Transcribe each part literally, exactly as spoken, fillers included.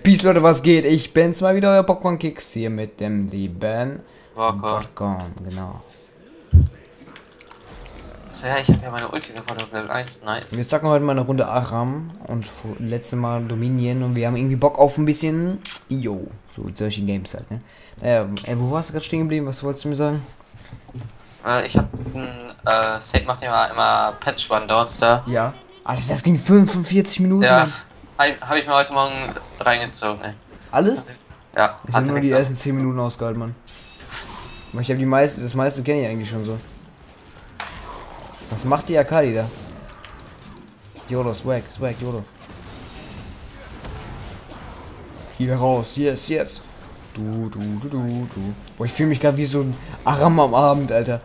Peace Leute, was geht? Ich bin's mal wieder, euer Popcorn Kicks hier mit dem lieben Popcorn, genau. So, ja, ich habe ja meine Ulti sofort auf Level eins, nice. Wir zocken heute mal eine Runde Aram und letzte Mal Dominion und wir haben irgendwie Bock auf ein bisschen Yo, so solche Games halt, ne? Naja, ey, wo warst du gerade stehen geblieben? Was wolltest du mir sagen? Äh, ich hab diesen, äh, Save macht immer, immer Patch-Rundowns da. Ja. Alter, das ging fünfundvierzig Minuten. Ja, habe hab ich mir heute Morgen reingezogen, ey. Alles? Ja, ich habe nur die ersten zehn Minuten ausgehalten, Mann. Aber ich habe die meiste, das meiste kenne ich eigentlich schon so. Was macht die Akali da? YOLO, swag, swag, YOLO. Hier raus, yes, yes. Du, du, du, du, du. Boah, ich fühle mich gerade wie so ein Aram am Abend, Alter.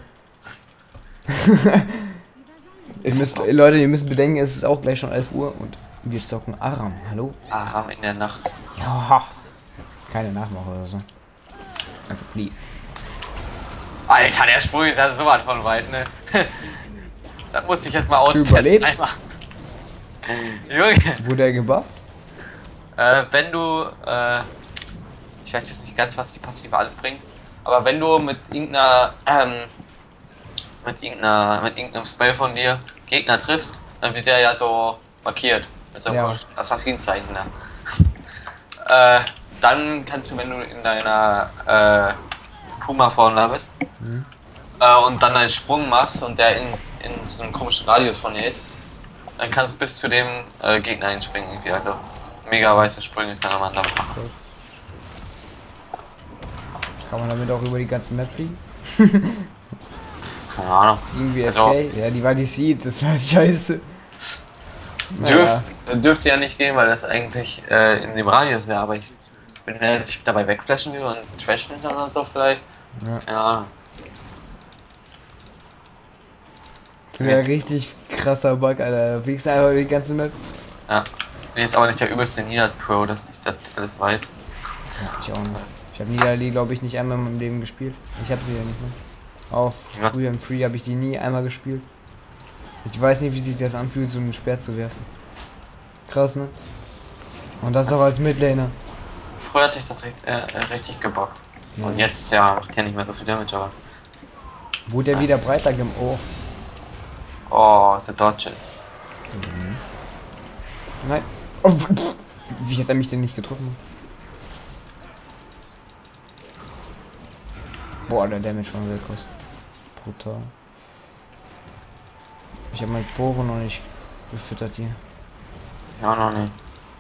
ihr müsst, Leute, ihr müsst bedenken, es ist auch gleich schon elf Uhr und wir zocken Aram. Hallo? Aram in der Nacht. Ja. Keine Nachmache oder so. Also, please. Alter, der Sprung ist ja so weit von weit, ne? Das musste ich jetzt mal austesten. Einfach. Junge. Wurde er gebufft? Äh, wenn du, äh, ich weiß jetzt nicht ganz, was die Passive alles bringt, aber wenn du mit irgendeiner, ähm, mit irgendeiner, mit irgendeinem Spell von dir Gegner triffst, dann wird der ja so markiert. Mit so einem ja. Assassinenzeichen, ne? äh, dann kannst du, wenn du in deiner, äh, Puma-Form da bist, mhm. äh, und dann einen Sprung machst und der in, in so einem komischen Radius von dir ist, dann kannst du bis zu dem äh, Gegner hinspringen irgendwie, also mega weiße Sprünge kann man damit machen. Okay. Kann man damit auch über die ganze Map fliegen? Keine Ahnung. Irgendwie also, F K? Ja, die war die Seed, das war scheiße. Dürft, naja. Dürfte ja nicht gehen, weil das eigentlich äh, in dem Radius wäre, aber ich, wenn er sich dabei wegflashen will und trashen dann oder so vielleicht, ja. Keine Ahnung. Das wäre richtig krasser Bug, Alter. Fliegst du einfach über die ganze Map? Ja. Ich bin jetzt aber nicht der übelste Niedert-Pro, dass ich das alles weiß. Ja, ich auch nicht. Ich habe Niederli, glaube ich, nicht einmal in meinem Leben gespielt. Ich habe sie ja nicht mehr. Auf ja. Free and Free habe ich die nie einmal gespielt. Ich weiß nicht, wie sich das anfühlt, so einen Speer zu werfen. Krass, ne? Und das also auch als Midlaner. Früher hat sich das recht, äh, richtig gebockt. Ja. Und jetzt, ja, macht ja nicht mehr so viel Damage, aber... Wurde er wieder breiter gem... Oh. Oh, the Dodges. Mhm. Nein. Oh, wie hat er mich denn nicht getroffen? Boah, der Damage von Wilkos. Brutal. Ich habe mein Poro noch nicht gefüttert hier. Ja, noch nicht.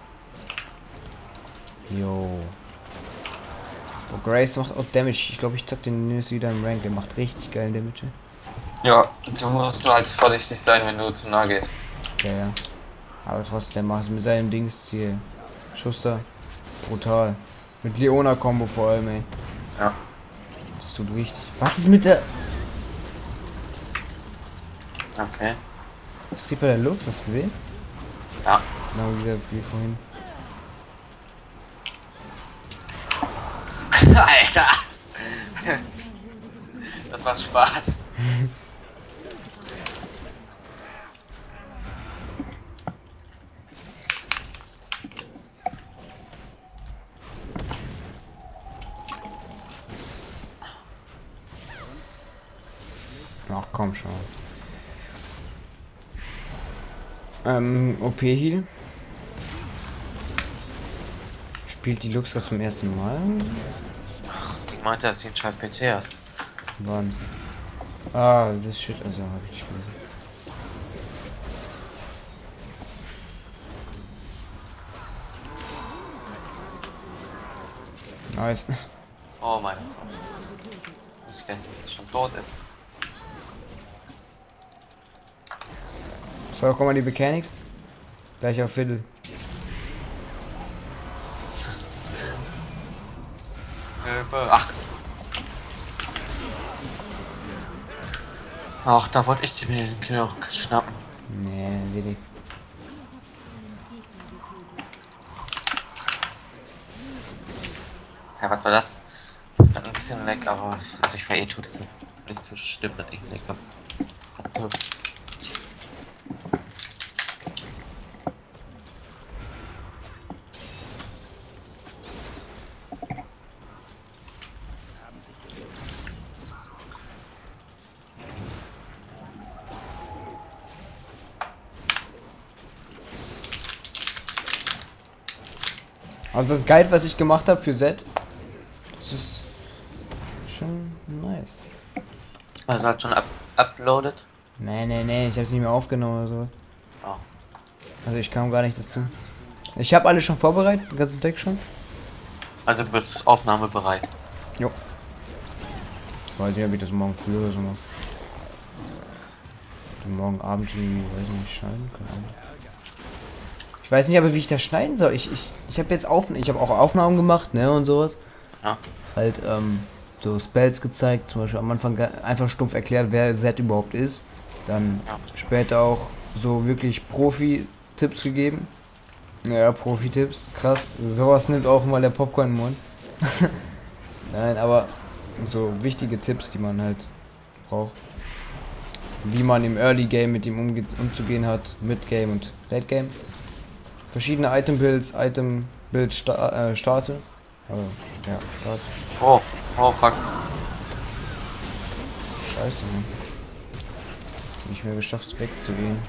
Jo. Oh, Grace macht auch Damage. Ich glaube, ich zock den News wieder im Rank. Der macht richtig geilen Damage. Ja, du musst nur halt vorsichtig sein, wenn du zu nah gehst. Ja, ja. Aber trotzdem macht mit seinem Dings hier. Schuster. Brutal. Mit Leona-Kombo vor allem, ey. Ja. Das tut richtig. Was ist mit der... Okay. Was geht bei der Lux? Hast du gesehen? Ja. Genau wieder wie vorhin. Alter! Das macht Spaß. Ach komm schon. Ähm, O P-Heal. Spielt die Luxra zum ersten Mal? Ach, die meinte, dass sie einen scheiß P C hat. Wann? Ah, das Shit, also habe ich gelesen. Nice. Oh mein Gott. Ich weiß gar nicht, dass er schon tot ist. So, guck mal die Mechanics. Gleich auf Viertel. Hilfe. Ach. Ach, da wollte ich mir den Kill auch schnappen. Nee, wird nichts. Ja, was war das? Ich hab ein bisschen Leck, aber also ich vereh tut es nicht so schlimm, dass ich Leck hab. Hatte. Also das Guide, was ich gemacht habe für Z, das ist schon nice. Also hat schon up uploadet? Nee, nee, nee, ich habe es nicht mehr aufgenommen oder so. Oh. Also ich kam gar nicht dazu. Ich habe alles schon vorbereitet, den ganzen Deck schon. Also du bist aufnahmebereit. Jo. Weiß nicht, ob ich das morgen früh oder so mache. Morgen Abend die, weiß ich nicht, schneiden kann. Ich weiß nicht aber, wie ich das schneiden soll. Ich, ich, ich habe jetzt auf, ich habe auch Aufnahmen gemacht, ne, und sowas. Ja. Halt, ähm, so Spells gezeigt, zum Beispiel am Anfang einfach stumpf erklärt, wer Z überhaupt ist. Dann Ja. später auch so wirklich Profi-Tipps gegeben. Ja, Profi-Tipps, krass. Sowas nimmt auch mal der Popcorn im Mund. Nein, aber so wichtige Tipps, die man halt braucht. Wie man im Early Game mit ihm umge umzugehen hat, Mid Game und Late Game. Verschiedene Item Builds, Item Build sta äh, starte. Also, ja, Start. Oh, oh fuck. Scheiße, Mann. Nicht mehr geschafft wegzugehen.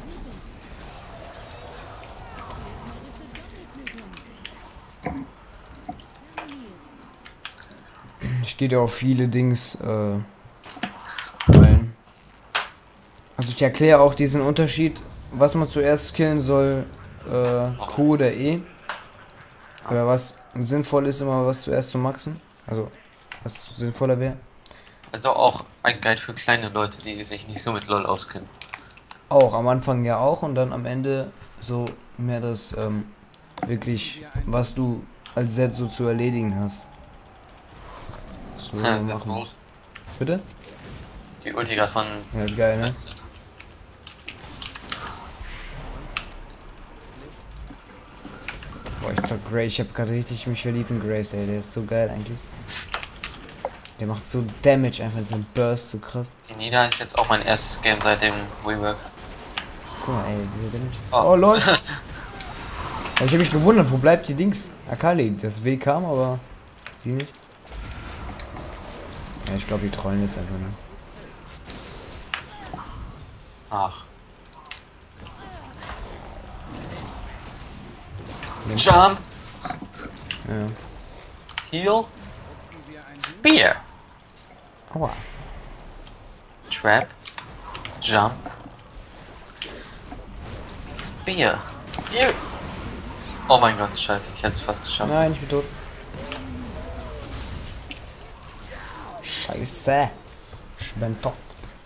Ich gehe da auf viele Dings äh, rein. Also ich erkläre auch diesen Unterschied, was man zuerst skillen soll, äh, Q oder E. Oder was sinnvoll ist, immer was zuerst zu maxen. Also was sinnvoller wäre. Also auch ein Guide für kleine Leute, die sich nicht so mit LOL auskennen. Auch, am Anfang ja auch und dann am Ende so mehr das ähm, wirklich, was du als Set so zu erledigen hast. So Ja, das ist rot. Bitte? Die Ulti gerade von... Ja, ist geil, ne? Boah, ich sag Gray, ich hab gerade richtig mich verliebt in Grace, ey, der ist so geil eigentlich. Der macht so Damage einfach, so ein Burst, so krass. Die Nida ist jetzt auch mein erstes Game seit dem Rework. Guck mal, ey, diese Damage. Oh, Oh lol! Ja, ich hab mich gewundert, wo bleibt die Dings? Akali, das W kam, aber sie nicht. Ja, ich glaube, die trollen jetzt einfach, ne? Ach. Jump! Ja. Heal! Spear! Aua. Trap! Jump! Spear! Ew. Oh mein Gott, scheiße, ich hätte es fast geschafft. Nein, ich bin tot. Scheiße. Ich bin tot.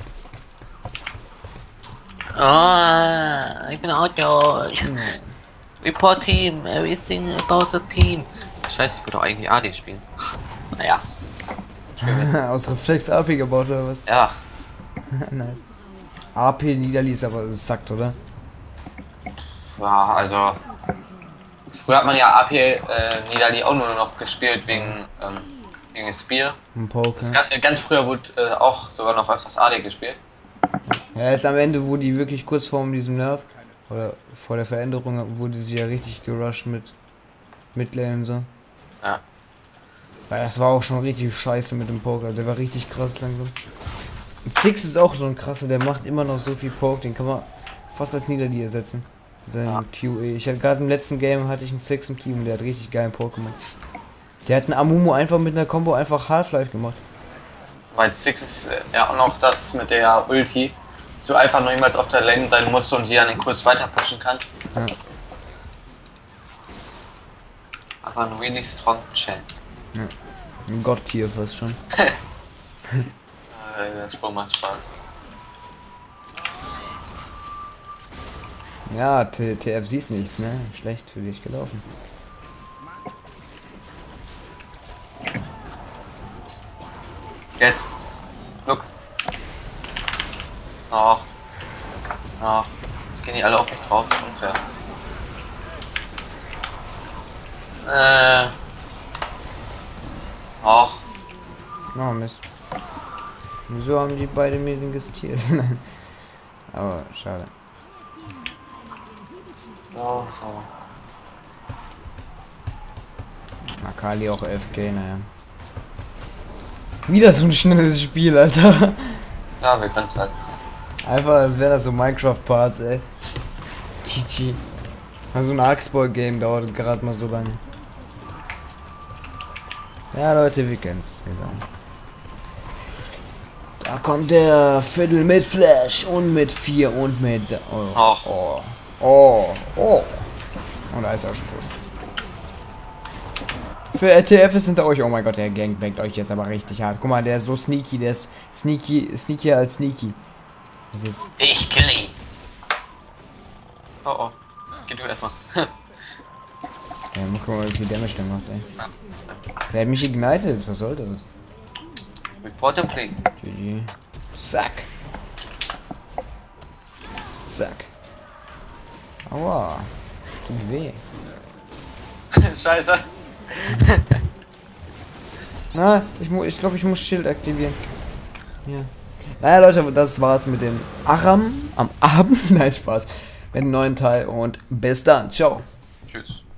Ah, ich bin auch tot. Report Team, everything about the team. Scheiße, ich würde doch eigentlich A D spielen. Naja. Aus Reflex A P gebaut oder was? Ja. Nice. A P Niederlies, aber es sackt, oder? Ja, also. Früher hat man ja A P äh, Niederli auch nur noch gespielt wegen, ähm, wegen Spear. Ein Poke, Also ne? ganz, ganz früher wurde äh, auch sogar noch öfters A D gespielt. Ja, jetzt am Ende, wo die wirklich kurz vor diesem Nerf oder vor der Veränderung wurde sie ja richtig gerusht mit Midlane und so. Ja. Weil das war auch schon richtig scheiße mit dem Poker. Der war richtig krass langsam. Und Six ist auch so ein krasser, der macht immer noch so viel Poke, den kann man fast als Niederli ersetzen. Sein Ja. Q E. Ich hatte gerade im letzten Game hatte ich einen Six im Team und der hat richtig geilen Poke gemacht. Der hat einen Amumu einfach mit einer Combo einfach Half-Life gemacht. Weil Six ist äh, ja auch noch das mit der Ulti, dass du einfach noch niemals auf der Lane sein musst und die dann den Kurs weiter pushen kannst. Ja. Aber ein really strong Champ. Ja. Ein Gott-Tier fast schon. Äh, das Spiel macht Spaß. Ja, T F siehst nichts, ne? Schlecht für dich gelaufen. Jetzt. Lux. Ach. Ach. Jetzt gehen die alle auf mich drauf, das ist unfair. Äh. Ach. Oh Mist. Wieso haben die beide mir den gestiert? Aber schade. So, so. Akali auch F K, naja. Wieder so ein schnelles Spiel, Alter. Ja, wir können es halt. Einfach, als wäre das so Minecraft-Parts, ey. G G. Also ein Axball-Game dauert gerade mal so lange. Ja, Leute, wir kennen's. Da kommt der Viertel mit Flash und mit vier und mit... Se oh, Och. oh, oh, oh. Und da ist er schon tot. Für R T F ist hinter euch. Oh mein Gott, der gangbangt euch jetzt aber richtig hart. Guck mal, der ist so sneaky. Der ist sneaky, sneakier als sneaky. Das ist Ich kill ihn. Oh oh. Geh du erstmal. ja, mal gucken, wie viel Damage der macht, ey. Der hat mich ignited. Was soll das? Report him, please. G G. Zack. Zack. Aua. Tut weh. Scheiße. Na, ich, mu ich glaube, ich muss Schild aktivieren. Ja. Naja, Leute, das war's mit dem Aram am Abend. Nein, Spaß. Mit dem neuen Teil und bis dann. Ciao. Tschüss.